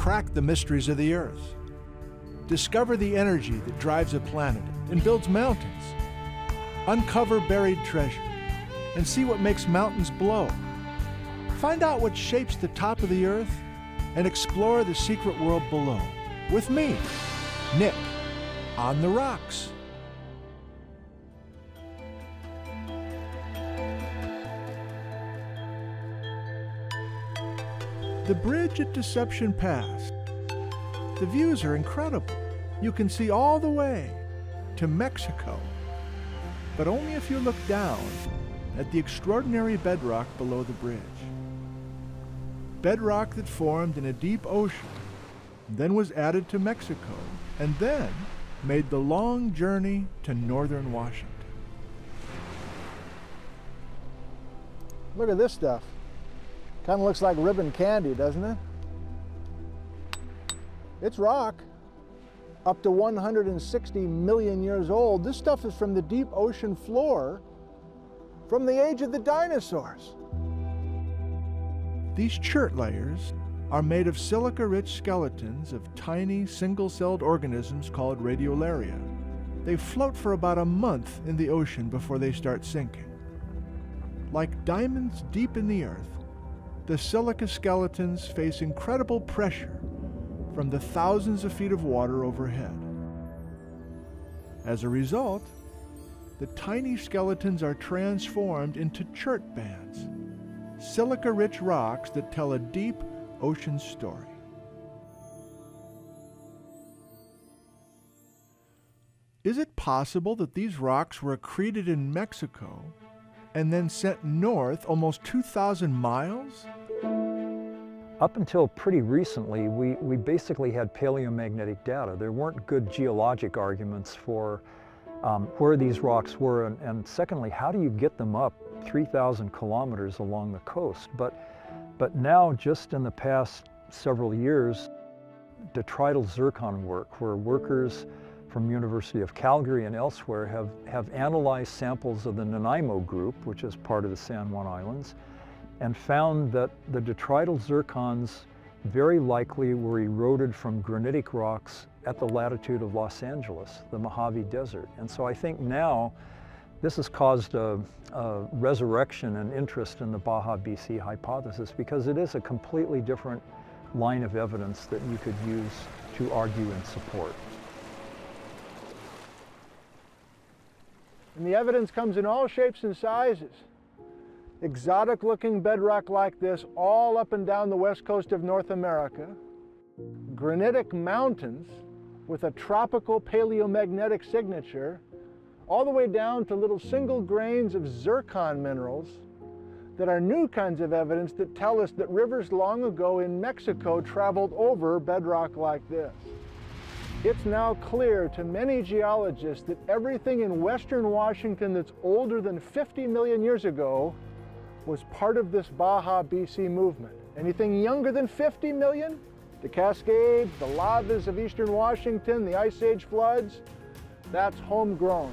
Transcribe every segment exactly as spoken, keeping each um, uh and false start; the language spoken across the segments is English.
crack the mysteries of the Earth. Discover the energy that drives a planet and builds mountains. Uncover buried treasure and see what makes mountains blow. Find out what shapes the top of the Earth and explore the secret world below with me, Nick, on the rocks. The bridge at Deception Pass. The views are incredible. You can see all the way to Mexico, but only if you look down at the extraordinary bedrock below the bridge. Bedrock that formed in a deep ocean, then was added to Mexico, and then made the long journey to northern Washington. Look at this stuff. Kind of looks like ribbon candy, doesn't it? It's rock. Up to one hundred sixty million years old. This stuff is from the deep ocean floor from the age of the dinosaurs. These chert layers are made of silica-rich skeletons of tiny single-celled organisms called radiolaria. They float for about a month in the ocean before they start sinking. Like diamonds deep in the earth, the silica skeletons face incredible pressure from the thousands of feet of water overhead. As a result, the tiny skeletons are transformed into chert bands, silica-rich rocks that tell a deep ocean story. Is it possible that these rocks were accreted in Mexico and then sent north almost two thousand miles? Up until pretty recently, we, we basically had paleomagnetic data. There weren't good geologic arguments for um, where these rocks were, and, and secondly, how do you get them up three thousand kilometers along the coast? But, but now, just in the past several years, detrital zircon work, where workers from University of Calgary and elsewhere have, have analyzed samples of the Nanaimo group, which is part of the San Juan Islands, and found that the detrital zircons very likely were eroded from granitic rocks at the latitude of Los Angeles, the Mojave Desert. And so I think now this has caused a, a resurrection and interest in the Baja B C hypothesis, because it is a completely different line of evidence that you could use to argue in support. And the evidence comes in all shapes and sizes. Exotic looking bedrock like this all up and down the west coast of North America. Granitic mountains with a tropical paleomagnetic signature, all the way down to little single grains of zircon minerals that are new kinds of evidence that tell us that rivers long ago in Mexico traveled over bedrock like this. It's now clear to many geologists that everything in western Washington that's older than fifty million years ago was part of this Baja B C movement. Anything younger than fifty million? The Cascades, the lavas of eastern Washington, the Ice Age floods, that's homegrown.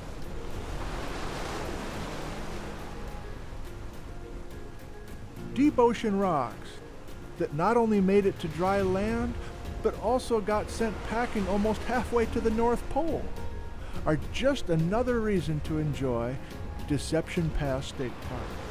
Deep ocean rocks that not only made it to dry land, but also got sent packing almost halfway to the North Pole, are just another reason to enjoy Deception Pass State Park.